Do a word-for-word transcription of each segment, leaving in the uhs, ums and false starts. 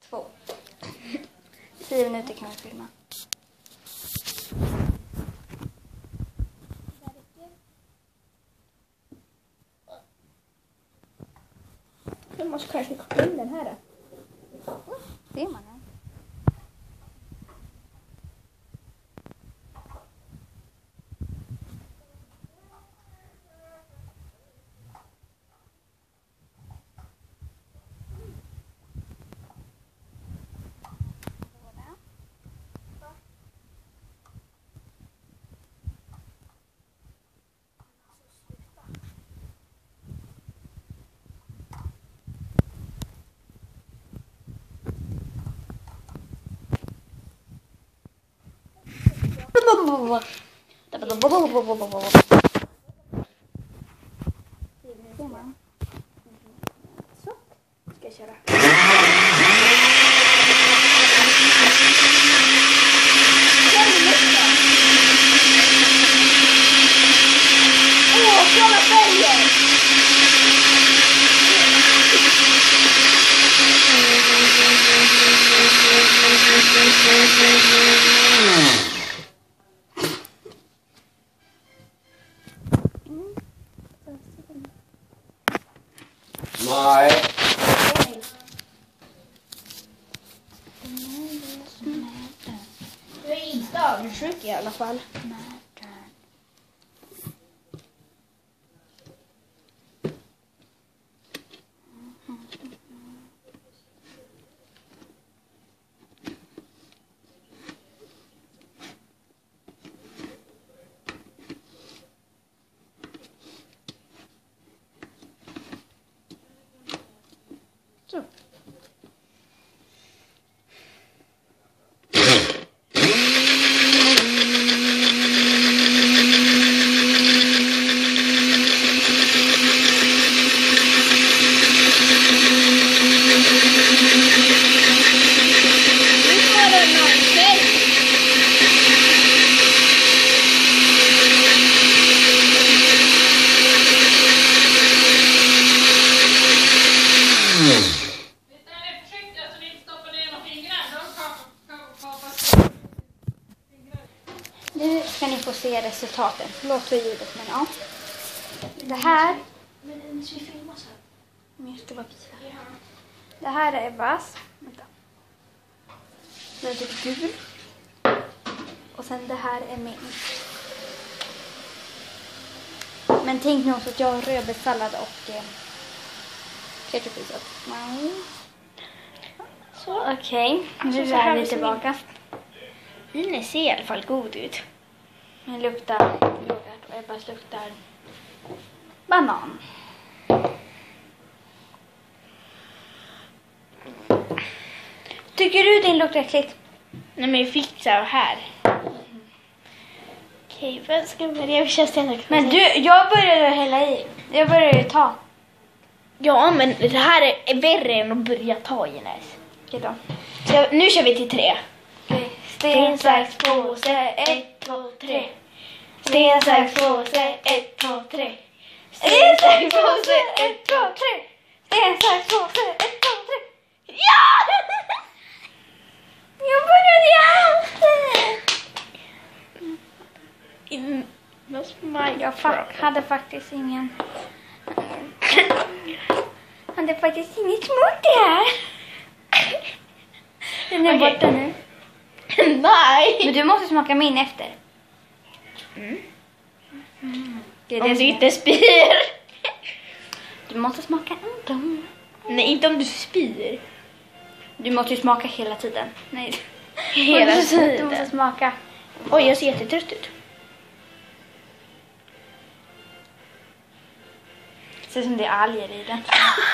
Två. Tio minuter kan vi filma. Jag måste kanske koppla in den här då. Ser man den? Så, ska jag köra. Åh, kolla färgen! Nej. Du är inte avundsjuk i alla fall. Så. Nu ska ni få se resultaten. Förlåt för ljudet, men ja. Det här... Men den ska filma så här. Men jag ska bara visa. Det här är Ebbas. Vänta. Det är typ gul. Och sen det här är min. Men tänk nu också att jag har rödbetssallad och eh, ketchup i så. Så okej, okay. Nu så här är vi ser tillbaka. Den ser i alla fall god ut. Den luktar yoghurt och Ebbas luktar banan. Tycker du din luktar äckligt? Nej, men jag fick så här. Okej, vad ska vi börja? Men du, jag började hälla i. Jag började ta. Ja, men det här är värre än att börja ta i näs. Okej då. Så nu kör vi till tre. Okej. Sten, sax, påse, ett, två, tre. Sten, sax, påse, ett, två, tre. Sten, sax, påse, ett, två, tre. Sten, sax, påse, ett, två, tre. Ja! Jag började alltid. In, my Jag fa- hade faktiskt ingen... hade faktiskt inget smort det här. Den är Okej. borta nu. Nej! Men du måste smaka min efter. Mm. Mm. Det är Om det du som inte är. spyr. Du måste smaka en. Nej, inte om du spyr. Du måste ju smaka hela tiden. Nej. Hela Du måste tiden. smaka. Oj, jag ser jättetrött ut. Det ser som det är alger i den.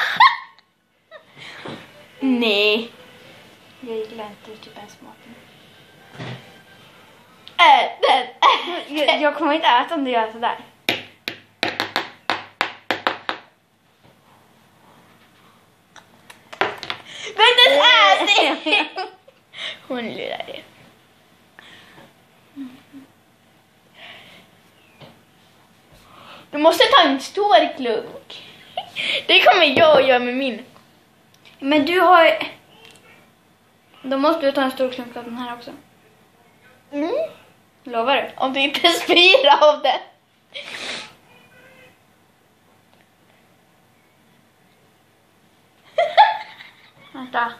Nej. Jag gillar inte typ ens smaken. Ät den. Jag, jag kommer inte äta om du gör sådär. Men den är det! Hon lurar det. Du måste ta en stor klunk. Det kommer jag att göra med min. Men du har... Då måste du ta en stor klunk av den här också. Mm. Lovar du? Om du inte spyr av det. Vänta.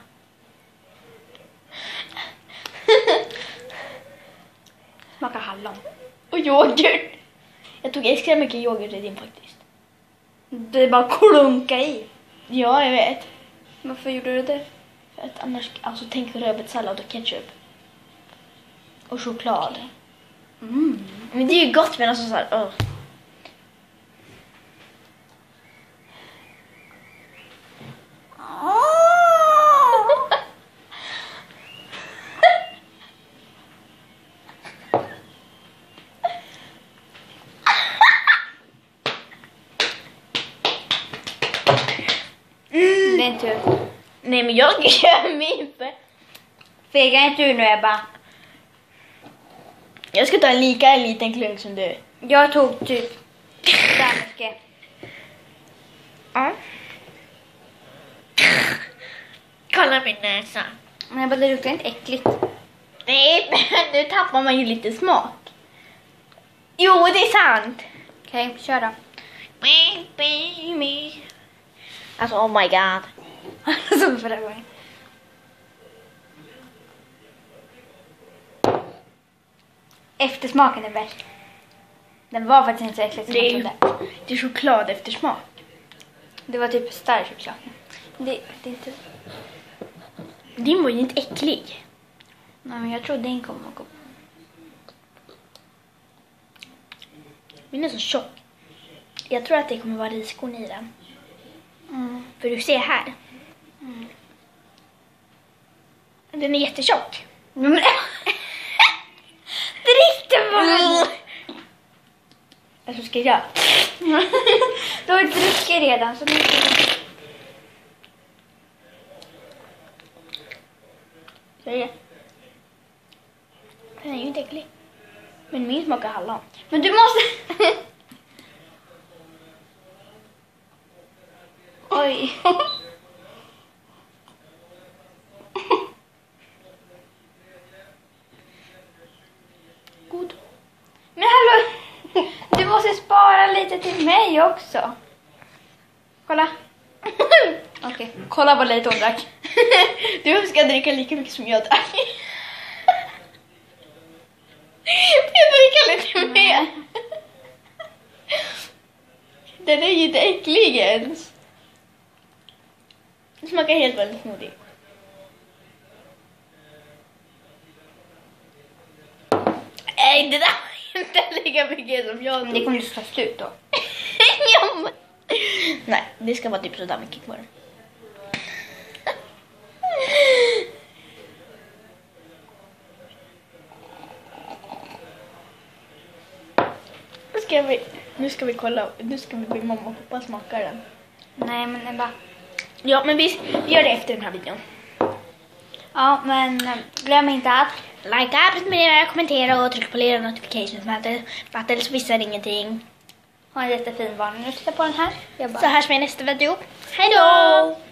Smakar hallon. Och yoghurt. Jag tog extra mycket yoghurt i din faktiskt. Det är bara klunka i. Ja, jag vet. Varför gjorde du det? För att annars, alltså tänk rödbetssallad och ketchup. Och choklad. Mm. Men det är ju gott, men alltså såhär, åh. Mm. Det är inte tur. Nej, men jag gör min för. Fega inte ur nu, Ebba. Jag ska ta en lika liten klunk som du. Jag tog typ där mycket. Ja. Kolla min näsa. Men Ebba, det luktar inte äckligt. Nej, men nu tappar man ju lite smak. Jo, det är sant. Okej, okay, kör då. Me, me, me. Alltså, oh my god. Som förra gången. Eftersmaken är värst. Den var faktiskt inte så äcklig som Det är, jag ju, trodde. det är choklad efter smak. Det var typ stark choklad. Det, det är inte... Din var ju inte äcklig. Nej, men jag trodde den kommer att gå. Min är så tjock. Jag tror att det kommer vara riskorn i den. Mm. För du ser här. Mm. Den är jättetjock. Men... Drick den bara! Alltså ska jag? Du har druckit redan, så det är... Säg. Den är ju inte äcklig. Men min smakar hallon. Men du måste... Oj. God. Men hallå, du måste spara lite till mig också. Kolla. Okej, okay. Kolla vad lite hon drack. Du ska dricka lika mycket som jag drack. Jag dricker lite mer. Den är ju inte äcklig ens. Det smakar helt väldigt smodig. Nej, det där var inte lika mycket som jag tog. Det kommer ju ta slut då. Ja, men... Nej, det ska vara typ sådär mycket kvar. Nu ska vi, nu ska vi kolla, nu ska vi be mamma och pappa smaka den. Nej, men det bara... Ja, men vi, vi gör det efter den här videon. Ja, men glöm inte att... Likea, prenumerera, kommentera och tryck på lilla notifications för att eller så missar ingenting. Ha en jättefin varning. Nu tittar på den här. Jag bara... Så hörs vi i nästa video. Hej då!